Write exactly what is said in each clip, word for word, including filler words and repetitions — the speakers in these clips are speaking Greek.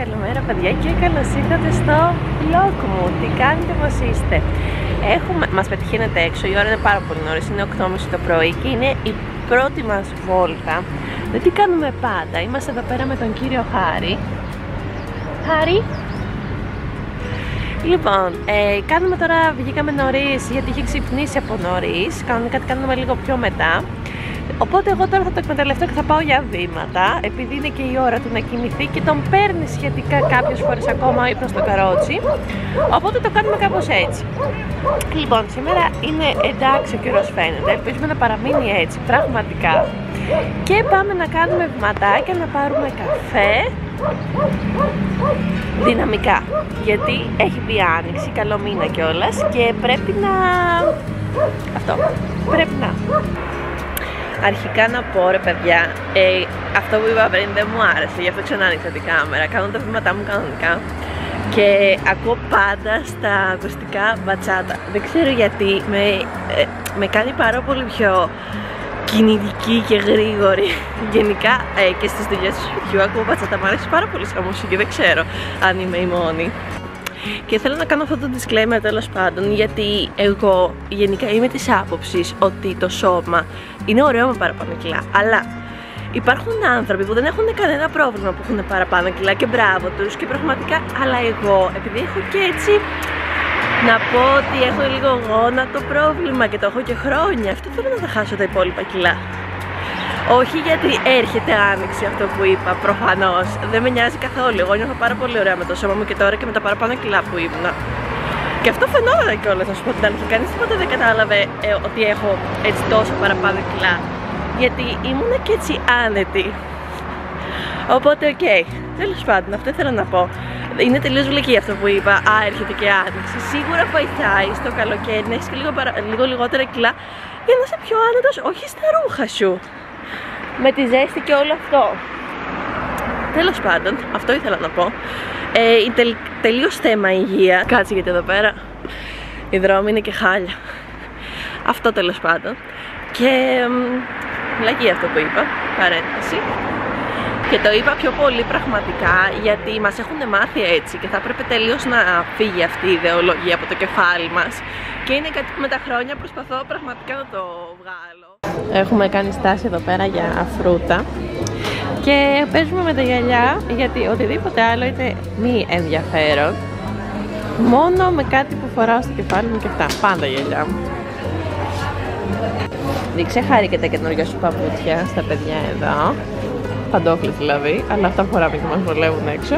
καλημέρα παιδιά και καλώς ήρθατε στο vlog μου. Τι κάνετε, πώς είστε? Έχουμε, μας πετυχαίνετε έξω, η ώρα είναι πάρα πολύ νωρίς, είναι οκτώ και μισή το πρωί και είναι η πρώτη μας βόλτα. Δεν τι κάνουμε πάντα, είμαστε εδώ πέρα με τον κύριο Χάρη. Χάρη! Λοιπόν, ε, κάνουμε τώρα, βγήκαμε νωρίς γιατί είχε ξυπνήσει από νωρίς, κανονικά τι κάνουμε λίγο πιο μετά. Οπότε εγώ τώρα θα το εκμεταλλευτώ και θα πάω για βήματα, επειδή είναι και η ώρα του να κοιμηθεί και τον παίρνει σχετικά κάποιες φορές ακόμα ύπνο στο καρότσι. Οπότε το κάνουμε κάπως έτσι. Λοιπόν, σήμερα είναι εντάξει ο καιρός φαίνεται, ελπίζουμε να παραμείνει έτσι πραγματικά. Και πάμε να κάνουμε βηματάκια, να πάρουμε καφέ δυναμικά, γιατί έχει μπει άνοιξη, καλό μήνα κιόλας και πρέπει να... αυτό, πρέπει να... Αρχικά να πω ρε παιδιά, ε, αυτό που είπα πριν δεν μου άρεσε, γι' αυτό ξανά άνοιξα την κάμερα. Κάνω τα βήματά μου κανονικά και ακούω πάντα στα ακουστικά μπατσάτα. Δεν ξέρω γιατί, με, ε, με κάνει πάρα πολύ πιο κινητική και γρήγορη. Γενικά ε, και στις δουλειές του σπιτιού ακούω μπατσάτα, μου αρέσει πάρα πολύ σαν μουσική, δεν ξέρω αν είμαι η μόνη. Και θέλω να κάνω αυτό το disclaimer τέλος πάντων, γιατί εγώ γενικά είμαι της άποψης ότι το σώμα είναι ωραίο με παραπάνω κιλά, αλλά υπάρχουν άνθρωποι που δεν έχουν κανένα πρόβλημα που έχουν παραπάνω κιλά και μπράβο τους και πραγματικά, αλλά εγώ επειδή έχω και έτσι να πω ότι έχω λίγο γόνατο πρόβλημα και το έχω και χρόνια, αυτό θέλω να τα χάσω τα υπόλοιπα κιλά. Όχι γιατί έρχεται άνοιξη αυτό που είπα, προφανώς. Δεν με νοιάζει καθόλου. Εγώ νιώθω πάρα πολύ ωραία με το σώμα μου και τώρα και με τα παραπάνω κιλά που ήμουνα. Και αυτό φαινόταν κιόλας, να σου πω την αλήθεια. Κανείς τίποτα δεν κατάλαβε ε, ότι έχω έτσι τόσο παραπάνω κιλά. Γιατί ήμουνα και έτσι άνετη. Οπότε, οκ. Okay. Τέλος πάντων, αυτό ήθελα να πω. Είναι τελείως βλακή αυτό που είπα. Α, έρχεται και άνοιξη. Σίγουρα βοηθάει στο καλοκαίρι να έχεις και λίγο, παρα... λίγο λιγότερα κιλά για να είσαι πιο άνετος, όχι στα ρούχα σου. Με τη ζέστη και όλο αυτό. Τέλος πάντων, αυτό ήθελα να πω. Ε, τελ, τελείως θέμα υγεία. Κάτσε γιατί εδώ πέρα οι δρόμοι είναι και χάλια. Αυτό τέλος πάντων. Και λαγεί αυτό που είπα, παρένθεση. Και το είπα πιο πολύ πραγματικά γιατί μας έχουν μάθει έτσι και θα έπρεπε τελείως να φύγει αυτή η ιδεολογία από το κεφάλι μας. Και είναι κάτι που με τα χρόνια προσπαθώ πραγματικά να το βγάλω. Έχουμε κάνει στάση εδώ πέρα για φρούτα και παίζουμε με τα γυαλιά γιατί οτιδήποτε άλλο είναι μη ενδιαφέρον. Μόνο με κάτι που φοράω στο κεφάλι μου και αυτά, πάντα γυαλιά μου. Δείξε Χάρη και τα καινούργια σου παπούτσια στα παιδιά εδώ. Παντόφλες δηλαδή, αλλά αυτά φοράμε και μας βολεύουν έξω.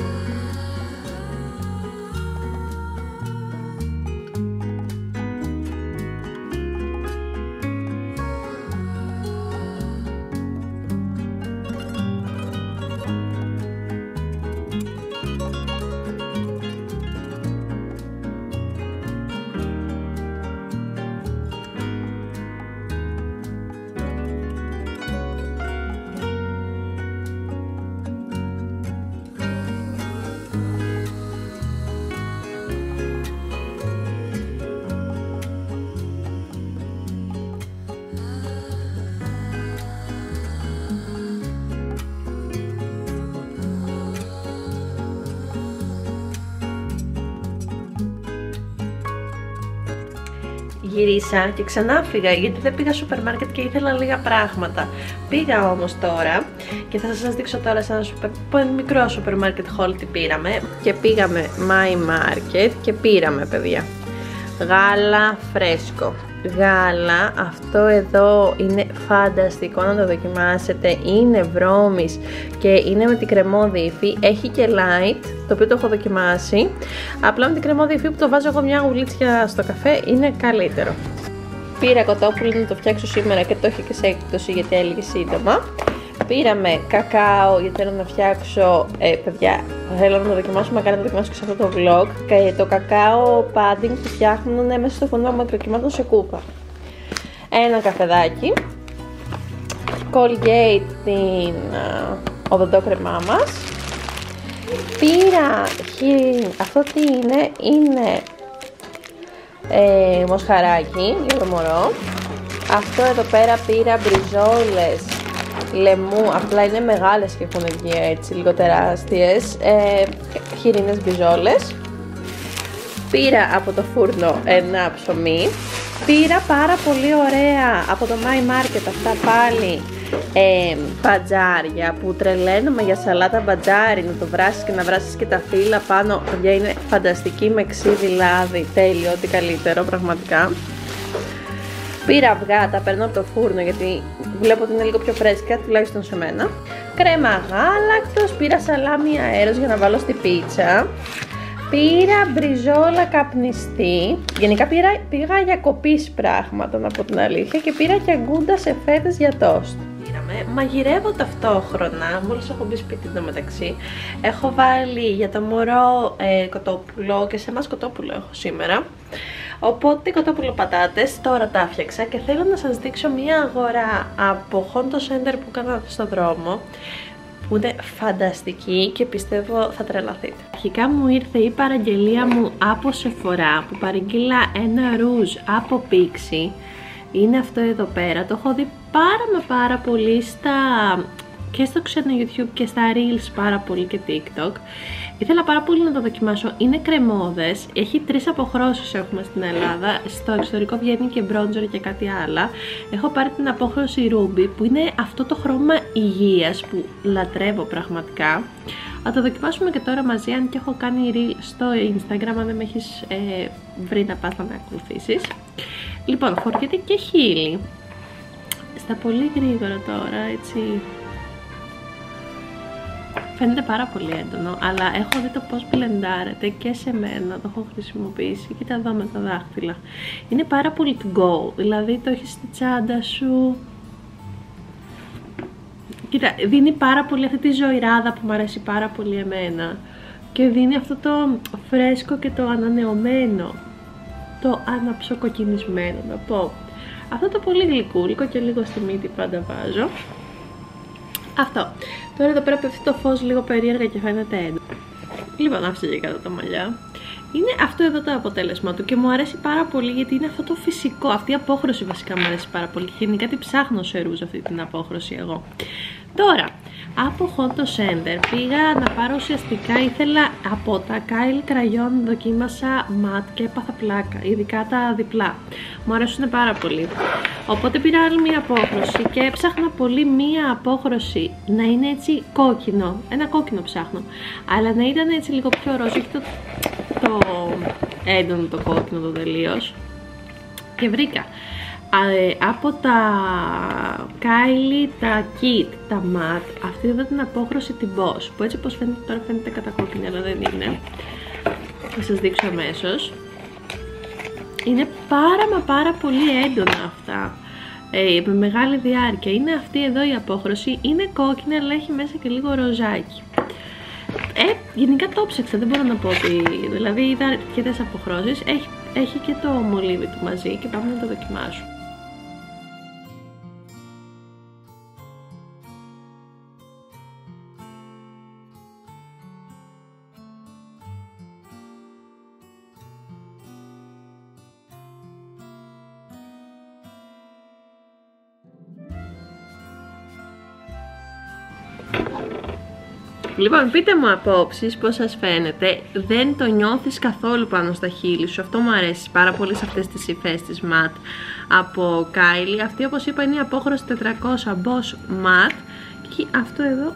Γυρίσα και ξανά φύγα γιατί δεν πήγα σούπερ μάρκετ και ήθελα λίγα πράγματα. Πήγα όμως τώρα και θα σας δείξω τώρα σε ένα σούπερ, μικρό σούπερ μάρκετ haul τι πήραμε. Και πήγαμε My Market και πήραμε παιδιά γάλα φρέσκο. Γάλα, αυτό εδώ είναι φανταστικό να το δοκιμάσετε, είναι βρώμης και είναι με την κρεμόδι υφή, έχει και light, το οποίο το έχω δοκιμάσει, απλά με την κρεμόδι υφή που το βάζω εγώ μια γουλίτσια στο καφέ είναι καλύτερο. Πήρα κοτόπουλο να το φτιάξω σήμερα και το έχει και σε έκπτωση γιατί έλεγε σύντομα. Πήραμε κακάο γιατί θέλω να φτιάξω, ε, παιδιά, θέλω να το δοκιμάσω, μακάρι να το δοκιμάσω και σε αυτό το vlog. Και το κακάο padding που φτιάχνουν μέσα στο φούρνο μικροκυμάτων σε κούπα. Ένα καφεδάκι. Colgate την οδοντόκρεμά μας. Πήρα, αυτό τι είναι, είναι ε, μοσχαράκι για το μωρό. Αυτό εδώ πέρα πήρα μπριζόλες λαιμού, απλά είναι μεγάλες και έχουν βγει έτσι λίγο τεράστιες, ε, χοιρινές μπριζόλες. Πήρα από το φούρνο ένα ψωμί. Πήρα πάρα πολύ ωραία από το My Market αυτά πάλι ε, μπατζάρια που τρελαίνουμε για σαλάτα μπατζάρι, να το βράσεις και να βράσεις και τα φύλλα πάνω. Παιδιά, είναι φανταστική με ξύδι, λάδι, τέλειο, ό,τι καλύτερο πραγματικά. Πήρα αυγά, τα παίρνω από το φούρνο γιατί βλέπω ότι είναι λίγο πιο φρέσκα, τουλάχιστον σε μένα. Κρέμα γάλακτος, πήρα σαλάμι αέρος για να βάλω στη πίτσα. Πήρα μπριζόλα καπνιστή. Γενικά πήρα, πήγα για κοπής πράγματα, να πω την αλήθεια, και πήρα και αγκούντα σε φέτες για τόστ. Πήραμε. Μαγειρεύω ταυτόχρονα, μόλις έχω μπει σπίτι το μεταξύ. Έχω βάλει για το μωρό ε, κοτόπουλο και σε εμάς κοτόπουλο έχω σήμερα. Οπότε κοτόπουλο πατάτες, τώρα τα έφτιαξα και θέλω να σας δείξω μια αγορά από Honto Center που έκανα στο δρόμο, που είναι φανταστική και πιστεύω θα τρελαθείτε. Αρχικά μου ήρθε η παραγγελία μου από Sephora που παρήγγειλα ένα ρούζ από Pixi. Είναι αυτό εδώ πέρα, το έχω δει πάρα μα πάρα πολύ στα... και στο ξένο YouTube και στα Reels πάρα πολύ και TikTok. Ήθελα πάρα πολύ να το δοκιμάσω. Είναι κρεμόδες, έχει τρεις αποχρώσεις έχουμε στην Ελλάδα. Στο εξωτερικό βγαίνει και μπρόντζερ και κάτι άλλα. Έχω πάρει την απόχρωση Ruby που είναι αυτό το χρώμα υγείας που λατρεύω πραγματικά. Θα το δοκιμάσουμε και τώρα μαζί, αν και έχω κάνει Reel στο Instagram, αν δεν με έχεις ε, βρει να πας να με ακολουθήσεις. Λοιπόν, φοριέται και χείλη. Στα πολύ γρήγορα τώρα, έτσι... Φαίνεται πάρα πολύ έντονο, αλλά έχω δει το πώς μπλεντάρεται και σε μένα, το έχω χρησιμοποιήσει. Κοίτα εδώ με τα δάχτυλα. Είναι πάρα πολύ to go, δηλαδή το έχεις στη τσάντα σου. Κοίτα, δίνει πάρα πολύ αυτή τη ζωηράδα που μου αρέσει πάρα πολύ εμένα. Και δίνει αυτό το φρέσκο και το ανανεωμένο, το αναψοκοκκινισμένο να πω. Αυτό το πολύ γλυκούλικο και λίγο στη μύτη πάντα βάζω. Αυτό. Τώρα εδώ πέρα πέφτει το φως λίγο περίεργα και φαίνεται έντονο. Λοιπόν, άφησα και κάτω τα μαλλιά. Είναι αυτό εδώ το αποτέλεσμα του και μου αρέσει πάρα πολύ γιατί είναι αυτό το φυσικό. Αυτή η απόχρωση βασικά μου αρέσει πάρα πολύ. Γενικά τι ψάχνω σε ρούζ αυτή την απόχρωση εγώ. Τώρα, από Honto Center πήγα να πάρω ουσιαστικά, ήθελα από τα Kylie Crayon, δοκίμασα ματ και έπαθα πλάκα, ειδικά τα διπλά. Μου αρέσουν πάρα πολύ. Οπότε πήρα άλλη μία απόχρωση και έψαχνα πολύ μία απόχρωση να είναι έτσι κόκκινο, ένα κόκκινο ψάχνω, αλλά να ήταν έτσι λίγο πιο ροζ, όχι το, το έντονο το κόκκινο το τελείως. Και βρήκα από τα Kylie, τα Kit, τα Matte, αυτή εδώ την απόχρωση την Boss, που έτσι πως φαίνεται τώρα φαίνεται κατακόκκινη, αλλά δεν είναι. Θα σας δείξω αμέσως. Είναι πάρα μα πάρα πολύ έντονα αυτά, ε, με μεγάλη διάρκεια. Είναι αυτή εδώ η απόχρωση, είναι κόκκινη αλλά έχει μέσα και λίγο ροζάκι. Ε, γενικά το ψάξα, δεν μπορώ να πω ότι, δηλαδή είδα αρκετές αποχρώσεις, έχει, έχει και το μολύβι του μαζί και πάμε να το δοκιμάσουμε. Λοιπόν, πείτε μου απόψεις πώς σας φαίνεται. Δεν το νιώθεις καθόλου πάνω στα χείλη σου. Αυτό μου αρέσει πάρα πολύ σε αυτές τις υφές της Matte από Kylie. Αυτή, όπως είπα, είναι η απόχρωση τετρακόσια Boss Matte. Και αυτό εδώ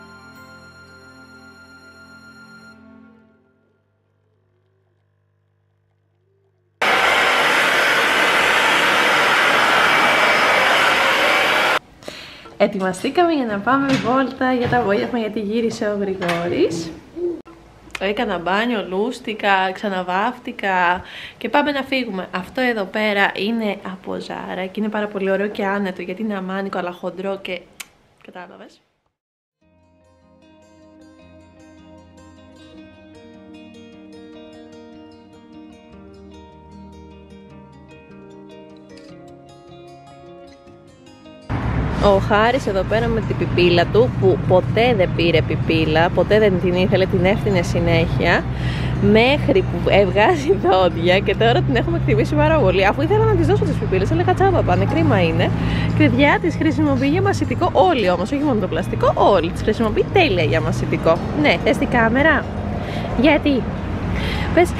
ετοιμαστήκαμε για να πάμε βόλτα για το απόγευμα, γιατί γύρισε ο Γρηγόρης. Έκανα μπάνιο, λούστηκα, ξαναβάφτηκα και πάμε να φύγουμε. Αυτό εδώ πέρα είναι από Zara και είναι πάρα πολύ ωραίο και άνετο γιατί είναι αμάνικο αλλά χοντρό και... κατάλαβες. Ο Χάρης εδώ πέρα με την πιπίλα του, που ποτέ δεν πήρε πιπίλα, ποτέ δεν την ήθελε, την έφτιανε συνέχεια. μέχρι που βγάζει δόντια και τώρα την έχουμε εκτιμήσει πάρα πολύ. Αφού ήθελα να της δώσω τις πιπίλες, έλεγα τσάμπα πάνε, κρίμα είναι. Παιδιά, τις χρησιμοποιεί για μασιτικό όλοι όμως, όχι μόνο το πλαστικό, όλοι τις χρησιμοποιεί τέλεια για μασιτικό. Ναι, θες την κάμερα? Γιατί? Πες.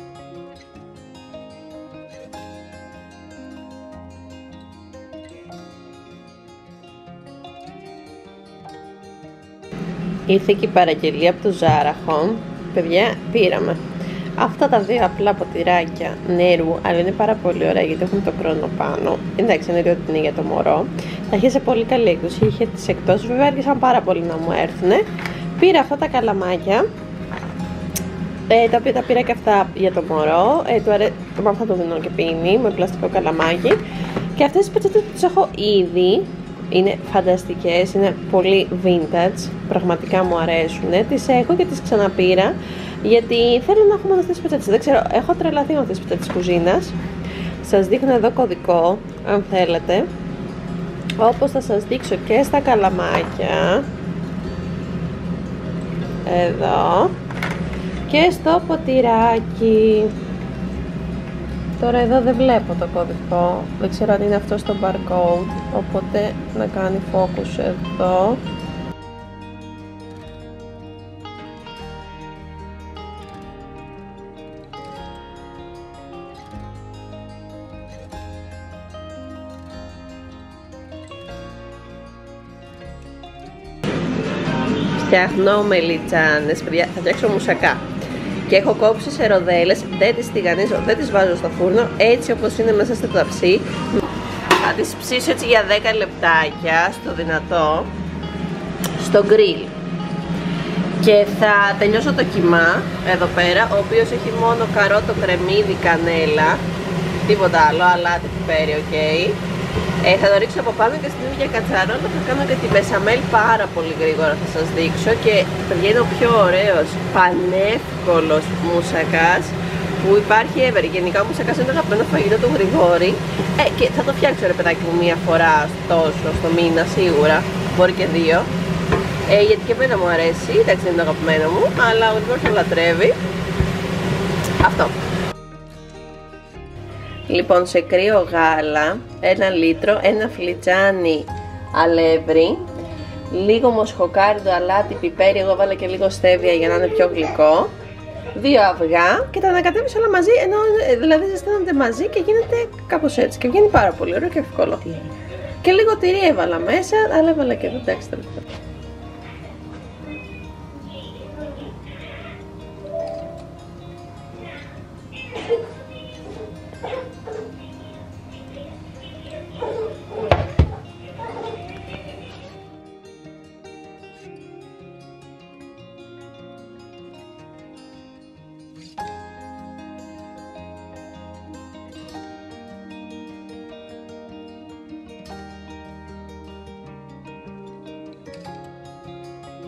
Ήρθε και η παραγγελία από το Zara Home. Παιδιά, πήραμε αυτά τα δύο απλά ποτηράκια νερού, αλλά είναι πάρα πολύ ωραία γιατί έχουν το χρόνο πάνω. Εντάξει, είναι ότι είναι για το μωρό. Θα είχε σε πολύ καλή έκδοση, είχε τις εκτόσεις, βέβαια άρχισαν πάρα πολύ να μου έρθουν. Πήρα αυτά τα καλαμάκια, ε, τα οποία τα πήρα και αυτά για το μωρό. Ε, του αρέ... Με αυτά το δίνω και πίνει, με πλαστικό καλαμάκι. Και αυτές τις πετσέτες που τις έχω ήδη, είναι φανταστικές, είναι πολύ vintage, πραγματικά μου αρέσουν. Τις έχω και τις ξαναπήρα γιατί θέλω να έχουμε αυτές τις πετσέτες. Δεν ξέρω, έχω τρελαθεί με αυτές τις πετσέτες κουζίνας. Σας δείχνω εδώ κωδικό, αν θέλετε. Όπως θα σας δείξω και στα καλαμάκια. Εδώ. Και στο ποτηράκι. Τώρα εδώ δεν βλέπω το κωδικό, δεν ξέρω αν είναι αυτό στο barcode, οπότε να κάνει focus εδώ. Φτιάχνω μελιτζάνες, παιδιά, θα φτιάξω μουσακά. Και έχω κόψει σε ροδέλες, δεν τις τηγανίζω, δεν τις βάζω στο φούρνο, έτσι όπως είναι μέσα στο ταψί. Θα τις ψήσω έτσι για δέκα λεπτάκια, στο δυνατό, στο γκριλ. Και θα τελειώσω το κιμά, εδώ πέρα, ο οποίος έχει μόνο καρότο, κρεμμύδι, κανέλα, τίποτα άλλο, αλάτι, πιπέρι, οκ. Okay. Ε, θα το ρίξω από πάνω και στην ίδια κατσαρόλα θα κάνω και τη μπεσαμέλ πάρα πολύ γρήγορα, θα σας δείξω. Και παιδιά, είναι ο πιο ωραίος, πανεύκολος μουσακάς που υπάρχει ever. Γενικά ο μουσακάς είναι το αγαπημένο φαγητό του Γρηγόρη. Ε, και θα το φτιάξω ρε παιδάκι μου μία φορά τόσο στο μήνα σίγουρα, μπορεί και δύο. Ε, γιατί και εμένα μου αρέσει, εντάξει δεν είναι το αγαπημένο μου, αλλά ο Γρηγόρης το λατρεύει. Αυτό. Λοιπόν, σε κρύο γάλα, ένα λίτρο, ένα φλιτζάνι αλεύρι, λίγο μοσχοκάρδο, αλάτι, πιπέρι, εγώ βάλα και λίγο στέβια για να είναι πιο γλυκό, δύο αυγά και τα ανακατεύεις όλα μαζί, ενώ δηλαδή ζεσταίνονται μαζί και γίνεται κάπως έτσι και βγαίνει πάρα πολύ ωραίο και εύκολο. Και λίγο τυρί έβαλα μέσα, αλλά έβαλα και εδώ, εντάξει,